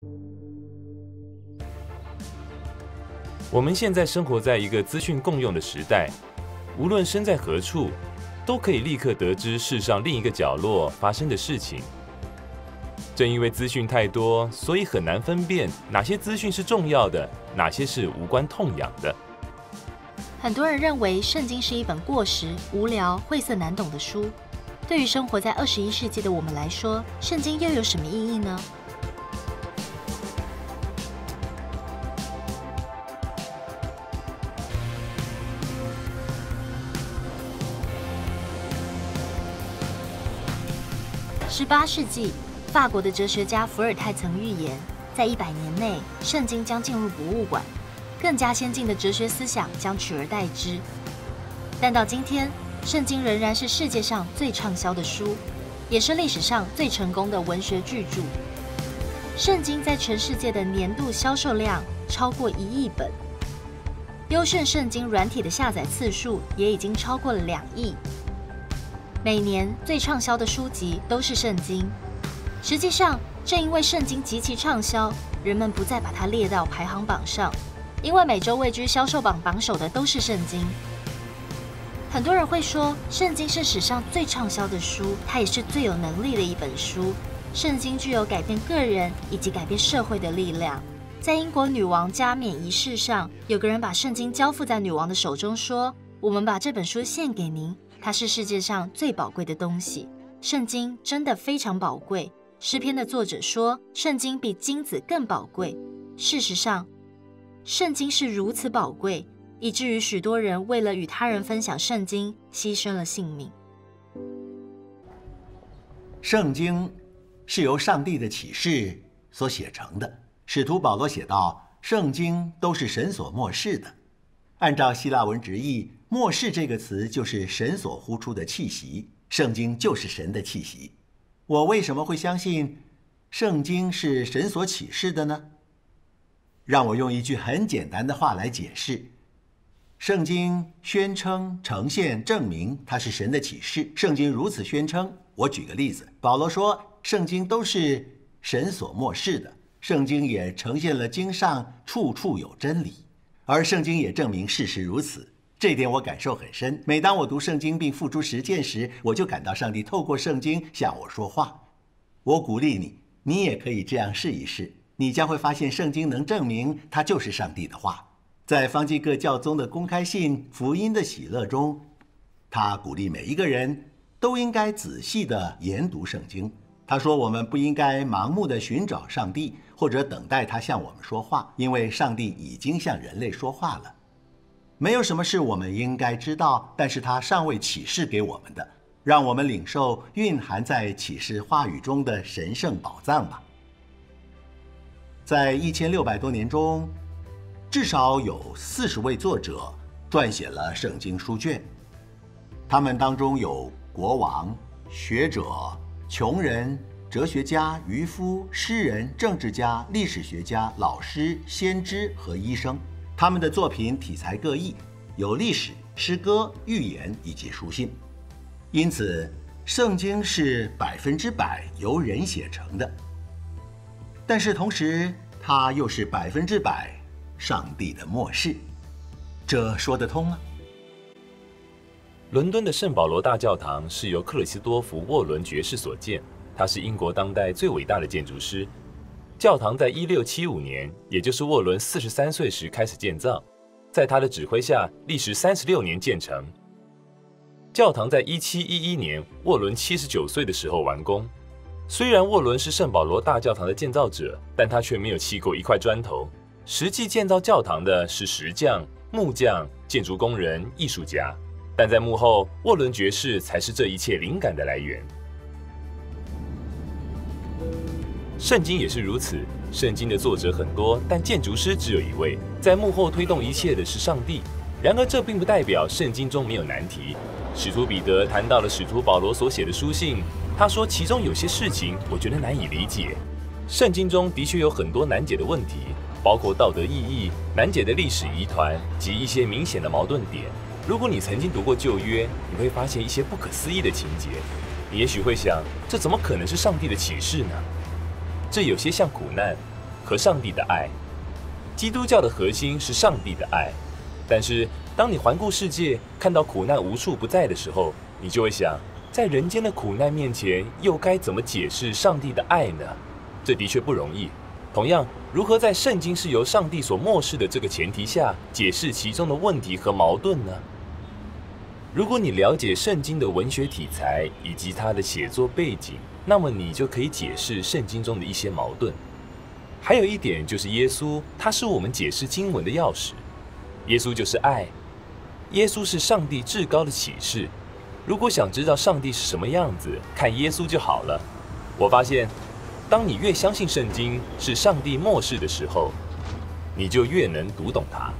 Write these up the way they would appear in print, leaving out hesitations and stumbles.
我们现在生活在一个资讯共用的时代，无论身在何处，都可以立刻得知世上另一个角落发生的事情。正因为资讯太多，所以很难分辨哪些资讯是重要的，哪些是无关痛痒的。 很多人认为圣经是一本过时、无聊、晦涩难懂的书。对于生活在21世纪的我们来说，圣经又有什么意义呢？18世纪，法国的哲学家伏尔泰曾预言，在100年内，圣经将进入博物馆，更加先进的哲学思想将取而代之。但到今天，圣经仍然是世界上最畅销的书，也是历史上最成功的文学巨著。圣经在全世界的年度销售量超过1亿本，优炫圣经软体的下载次数也已经超过了2亿。每年最畅销的书籍都是圣经。实际上，正因为圣经极其畅销，人们不再把它列到排行榜上，因为每周位居销售榜榜首的都是圣经。很多人会说，圣经是史上最畅销的书，它也是最有能力的一本书。圣经具有改变个人以及改变社会的力量。在英国女王加冕仪式上，有个人把圣经交付在女王的手中，说：“我们把这本书献给您。它是世界上最宝贵的东西。圣经真的非常宝贵。诗篇的作者说，圣经比金子更宝贵。事实上，圣经是如此宝贵，以至于许多人为了与他人分享圣经，牺牲了性命。 圣经是由上帝的启示所写成的。使徒保罗写道，圣经都是神所默示的。按照希腊文直译，默示这个词就是神所呼出的气息，圣经就是神的气息。我为什么会相信圣经是神所启示的呢？让我用一句很简单的话来解释。圣经宣称、呈现、证明它是神的启示。圣经如此宣称。我举个例子，保罗说，圣经都是神所默示的，圣经也呈现了经上处处有真理，而圣经也证明事实如此。这一点我感受很深。每当我读圣经并付诸实践时，我就感到上帝透过圣经向我说话。我鼓励你，你也可以这样试一试，你将会发现圣经能证明它就是上帝的话。在方济各教宗的公开信《福音的喜乐》中，他鼓励每一个人都应该仔细地研读圣经。他说，我们不应该盲目地寻找上帝，或者等待他向我们说话，因为上帝已经向人类说话了。没有什么是我们应该知道，但是他尚未启示给我们的。让我们领受蕴含在启示话语中的神圣宝藏吧。在1600多年中，至少有40位作者撰写了圣经书卷，他们当中有国王、学者、穷人、哲学家、渔夫、诗人、政治家、历史学家、老师、先知和医生。他们的作品题材各异，有历史、诗歌、寓言以及书信。因此，圣经是100%由人写成的，但是同时，它又是100%上帝的默示。这说得通吗？ 伦敦的圣保罗大教堂是由克里斯多福·沃伦爵士所建，他是英国当代最伟大的建筑师。教堂在1675年，也就是沃伦43岁时开始建造，在他的指挥下，历时36年建成。教堂在1711年，沃伦79岁的时候完工。虽然沃伦是圣保罗大教堂的建造者，但他却没有砌过一块砖头。实际建造教堂的是石匠、木匠、建筑工人、艺术家，但在幕后，沃伦爵士才是这一切灵感的来源。圣经也是如此，圣经的作者很多，但建筑师只有一位，在幕后推动一切的是上帝。然而，这并不代表圣经中没有难题。使徒彼得谈到了使徒保罗所写的书信，他说其中有些事情我觉得难以理解。圣经中的确有很多难解的问题，包括道德意义、难解的历史疑团及一些明显的矛盾点。如果你曾经读过旧约，你会发现一些不可思议的情节。你也许会想，这怎么可能是上帝的启示呢？这有些像苦难， 和上帝的爱。基督教的核心是上帝的爱，但是当你环顾世界，看到苦难无处不在的时候，你就会想，在人间的苦难面前，又该怎么解释上帝的爱呢？这的确不容易。同样，如何在圣经是由上帝所漠视的这个前提下，解释其中的问题和矛盾呢？如果你了解圣经的文学题材以及它的写作背景，那么你就可以解释圣经中的一些矛盾。还有一点就是耶稣，他是我们解释经文的钥匙。耶稣就是爱，耶稣是上帝至高的启示。如果想知道上帝是什么样子，看耶稣就好了。我发现，当你越相信圣经是上帝漠视的时候，你就越能读懂它。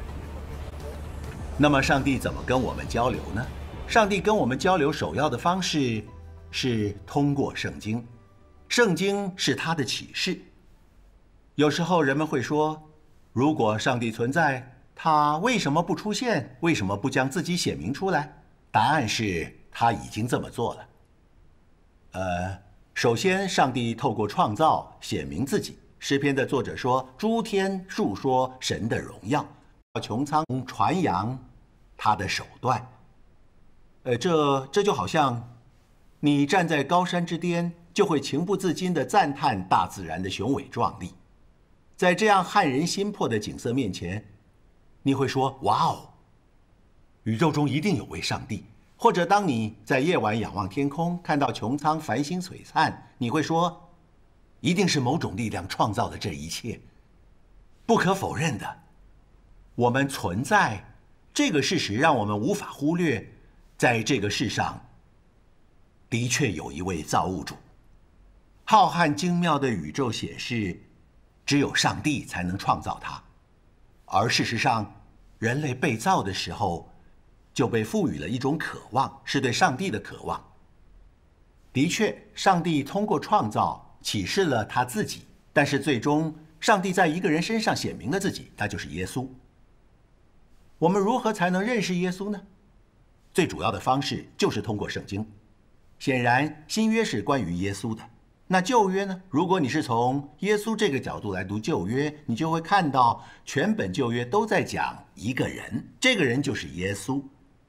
那么上帝怎么跟我们交流呢？上帝跟我们交流首要的方式是通过圣经，圣经是他的启示。有时候人们会说，如果上帝存在，他为什么不出现？为什么不将自己显明出来？答案是他已经这么做了。首先，上帝透过创造显明自己。诗篇的作者说：“诸天述说神的荣耀，穹苍传扬他的手段。”这就好像你站在高山之巅，就会情不自禁地赞叹大自然的雄伟壮丽。在这样撼人心魄的景色面前，你会说：“哇哦，宇宙中一定有位上帝。”或者当你在夜晚仰望天空，看到穹苍繁星璀璨，你会说：“一定是某种力量创造了这一切。”不可否认的，我们存在这个事实让我们无法忽略，在这个世上的确有一位造物主。浩瀚精妙的宇宙显示，只有上帝才能创造它。而事实上，人类被造的时候就被赋予了一种渴望，是对上帝的渴望。的确，上帝通过创造启示了他自己，但是最终上帝在一个人身上显明了自己，他就是耶稣。我们如何才能认识耶稣呢？最主要的方式就是通过圣经。显然，新约是关于耶稣的。那旧约呢？如果你是从耶稣这个角度来读旧约，你就会看到全本旧约都在讲一个人，这个人就是耶稣。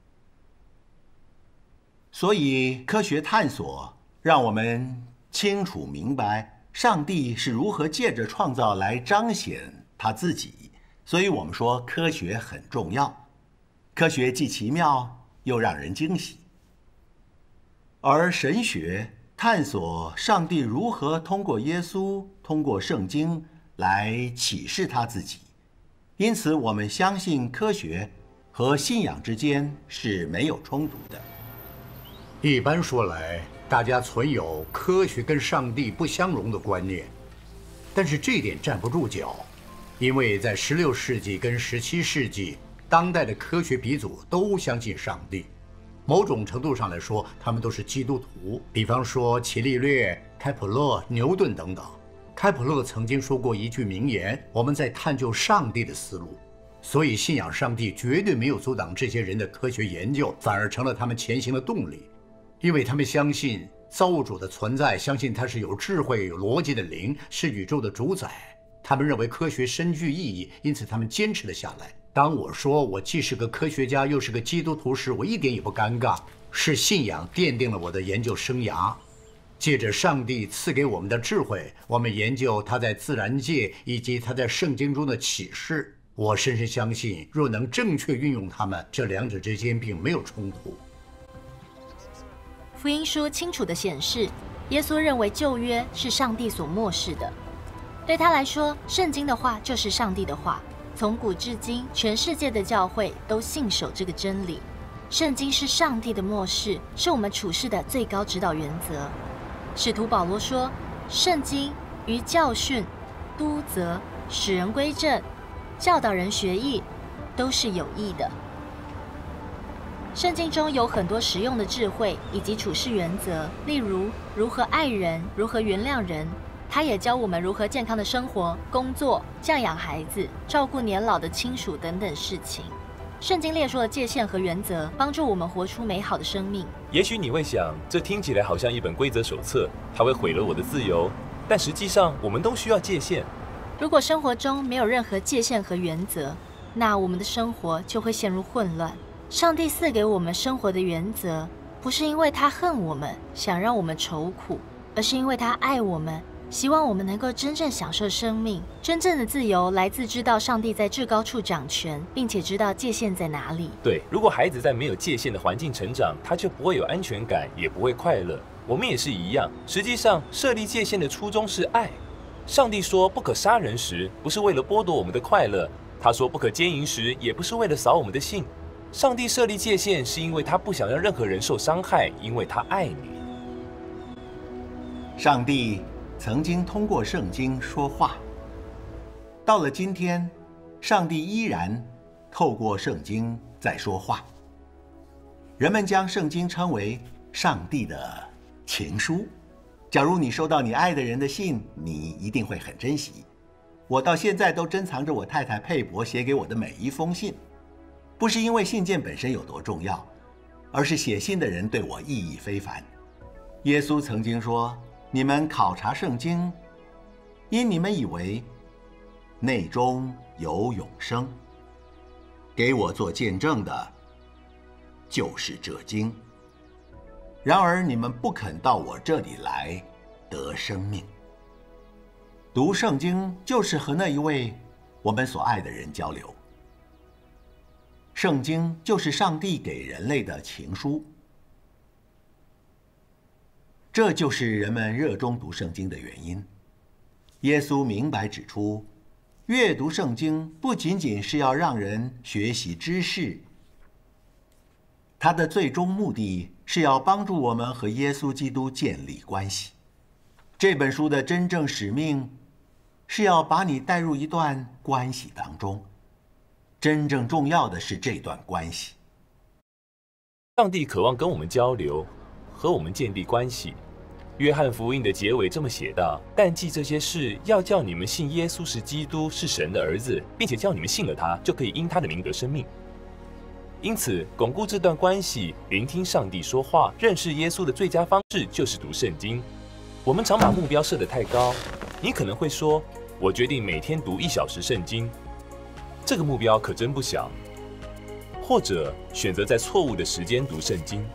所以科学探索让我们清楚明白上帝是如何借着创造来彰显他自己。所以我们说科学很重要，科学既奇妙又让人惊喜。而神学探索上帝如何通过耶稣、通过圣经来启示他自己。因此我们相信科学和信仰之间是没有冲突的。 一般说来，大家存有科学跟上帝不相容的观念，但是这点站不住脚，因为在16世纪跟17世纪，当代的科学鼻祖都相信上帝。某种程度上来说，他们都是基督徒。比方说伽利略、开普勒、牛顿等等。开普勒曾经说过一句名言：“我们在探究上帝的思路。”所以信仰上帝绝对没有阻挡这些人的科学研究，反而成了他们前行的动力。因为他们相信造物主的存在，相信他是有智慧、有逻辑的灵，是宇宙的主宰。他们认为科学深具意义，因此他们坚持了下来。当我说我既是个科学家又是个基督徒时，我一点也不尴尬，是信仰奠定了我的研究生涯。借着上帝赐给我们的智慧，我们研究他在自然界以及他在圣经中的启示。我深深相信，若能正确运用它们，这两者之间并没有冲突。 福音书清楚地显示，耶稣认为旧约是上帝所漠视的。对他来说，圣经的话就是上帝的话。从古至今，全世界的教会都信守这个真理。圣经是上帝的默示，是我们处事的最高指导原则。使徒保罗说，圣经于教训、督责、使人归正、教导人学义，都是有益的。圣经中有很多实用的智慧以及处事原则，例如如何爱人、如何原谅人。他也教我们如何健康的生活、工作、教养孩子、照顾年老的亲属等等事情。圣经列出了界限和原则，帮助我们活出美好的生命。 也许你会想，这听起来好像一本规则手册，它会毁了我的自由。但实际上，我们都需要界限。 如果生活中没有任何界限和原则，那我们的生活就会陷入混乱。上帝赐给我们生活的原则，不是因为他恨我们，想让我们愁苦，而是因为他爱我们，希望我们能够真正享受生命。真正的自由来自知道上帝在至高处掌权，并且知道界限在哪里。 对，如果孩子在没有界限的环境成长，他就不会有安全感，也不会快乐。我们也是一样，实际上设立界限的初衷是爱。上帝说不可杀人时，不是为了剥夺我们的快乐；他说不可奸淫时，也不是为了扫我们的兴。上帝设立界限，是因为他不想让任何人受伤害，因为他爱你。 上帝曾经通过圣经说话，到了今天，上帝依然透过圣经在说话。人们将圣经称为上帝的情书。假如你收到你爱的人的信，你一定会很珍惜。我到现在都珍藏着我太太佩珀写给我的每一封信，不是因为信件本身有多重要，而是写信的人对我意义非凡。耶稣曾经说，你们考察圣经，因你们以为内中有永生，给我做见证的就是这经。然而你们不肯到我这里来得生命。读圣经就是和那一位我们所爱的人交流。圣经就是上帝给人类的情书。这就是人们热衷读圣经的原因。耶稣明白指出，阅读圣经不仅仅是要让人学习知识，它的最终目的是要帮助我们和耶稣基督建立关系。这本书的真正使命是要把你带入一段关系当中。真正重要的是这段关系。 上帝渴望跟我们交流，和我们建立关系。约翰福音的结尾这么写道：但记这些事，要叫你们信耶稣是基督，是神的儿子，并且叫你们信了他，就可以因他的名得生命。因此，巩固这段关系，聆听上帝说话，认识耶稣的最佳方式就是读圣经。我们常把目标设得太高，你可能会说，我决定每天读1小时圣经，这个目标可真不小。或者选择在错误的时间读圣经。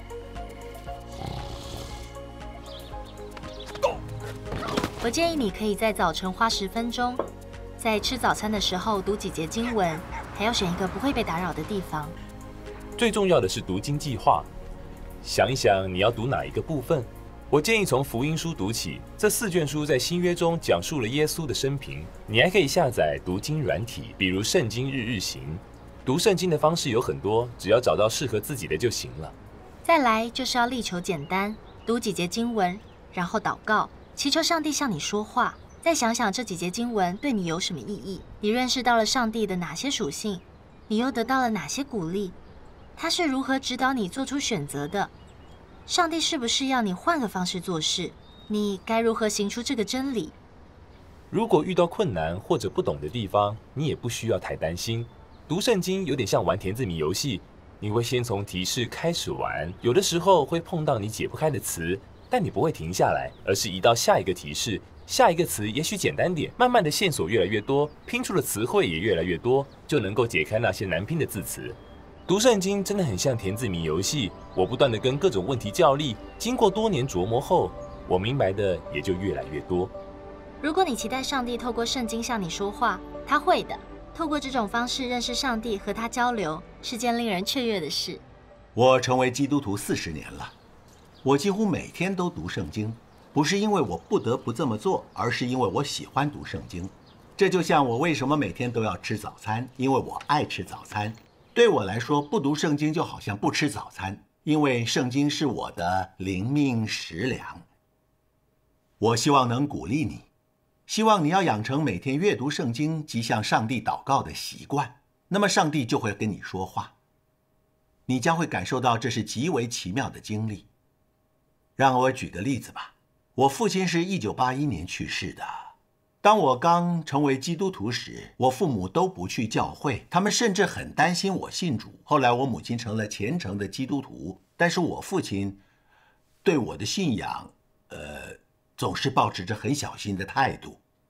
我建议你可以在早晨花10分钟，在吃早餐的时候读几节经文，还要选一个不会被打扰的地方。 最重要的是读经计划，想一想你要读哪一个部分。我建议从福音书读起，这4卷书在新约中讲述了耶稣的生平。你还可以下载读经软体，比如圣经日日行。读圣经的方式有很多，只要找到适合自己的就行了。 再来就是要力求简单，读几节经文，然后祷告，祈求上帝向你说话。再想想这几节经文对你有什么意义，你认识到了上帝的哪些属性，你又得到了哪些鼓励，他是如何指导你做出选择的，上帝是不是要你换个方式做事，你该如何行出这个真理。 如果遇到困难或者不懂的地方，你也不需要太担心。读圣经有点像玩填字谜游戏，你会先从提示开始玩，有的时候会碰到你解不开的词，但你不会停下来，而是移到下一个提示，下一个词也许简单点，慢慢的线索越来越多，拼出的词汇也越来越多，就能够解开那些难拼的字词。读圣经真的很像填字谜游戏，我不断的跟各种问题较力，经过多年琢磨后，我明白的也就越来越多。 如果你期待上帝透过圣经向你说话，他会的。透过这种方式认识上帝，和他交流，是件令人雀跃的事。 我成为基督徒40年了，我几乎每天都读圣经，不是因为我不得不这么做，而是因为我喜欢读圣经。这就像我为什么每天都要吃早餐，因为我爱吃早餐。对我来说，不读圣经就好像不吃早餐，因为圣经是我的灵命食粮。我希望能鼓励你，希望你要养成每天阅读圣经及向上帝祷告的习惯，那么上帝就会跟你说话，你将会感受到这是极为奇妙的经历。让我举个例子吧，我父亲是1981年去世的。当我刚成为基督徒时，我父母都不去教会，他们甚至很担心我信主。后来我母亲成了虔诚的基督徒，但是我父亲对我的信仰总是保持着很小心的态度。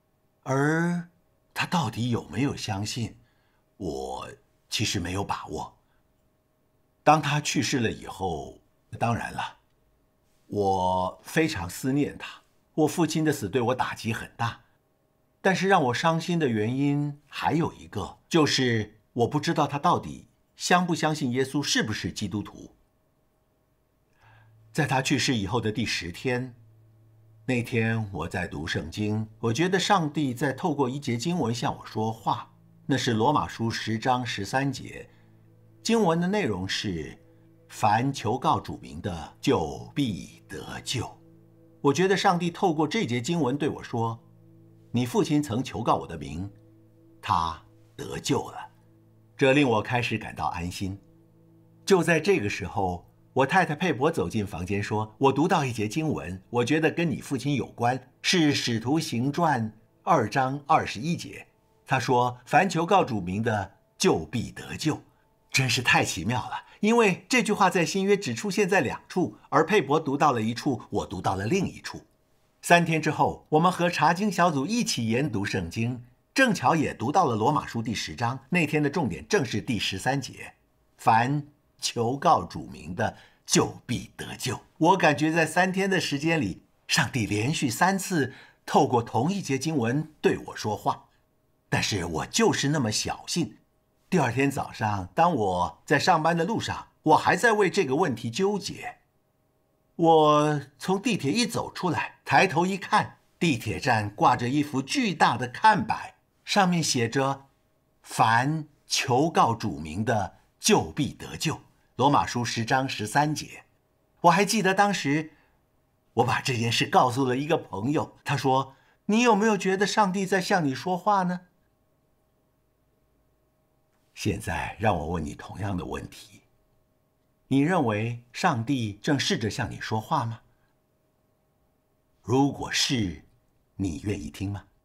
而他到底有没有相信，我其实没有把握。当他去世了以后，当然了，我非常思念他。我父亲的死对我打击很大，但是让我伤心的原因还有一个，就是我不知道他到底相不相信耶稣，是不是基督徒。在他去世以后的第10天，那天我在读圣经，我觉得上帝在透过一节经文向我说话，那是罗马书10章13节。经文的内容是：凡求告主名的，就必得救。我觉得上帝透过这节经文对我说，你父亲曾求告我的名，他得救了。这令我开始感到安心。就在这个时候，我太太佩伯走进房间说，我读到一节经文，我觉得跟你父亲有关，是使徒行传2章21节。他说，凡求告主名的，就必得救。真是太奇妙了，因为这句话在新约只出现在2处，而佩伯读到了一处，我读到了另一处。3天之后，我们和查经小组一起研读圣经，正巧也读到了罗马书第10章。那天的重点正是第13节，凡求告主名的，就必得救。我感觉在3天的时间里，上帝连续3次透过同一节经文对我说话，但是我就是那么小信。第2天早上，当我在上班的路上，我还在为这个问题纠结。我从地铁一走出来，抬头一看，地铁站挂着一幅巨大的看板，上面写着凡求告主名的，就必得救。罗马书10章13节。我还记得当时我把这件事告诉了一个朋友，他说，你有没有觉得上帝在向你说话呢？现在让我问你同样的问题，你认为上帝正试着向你说话吗？如果是，你愿意听吗？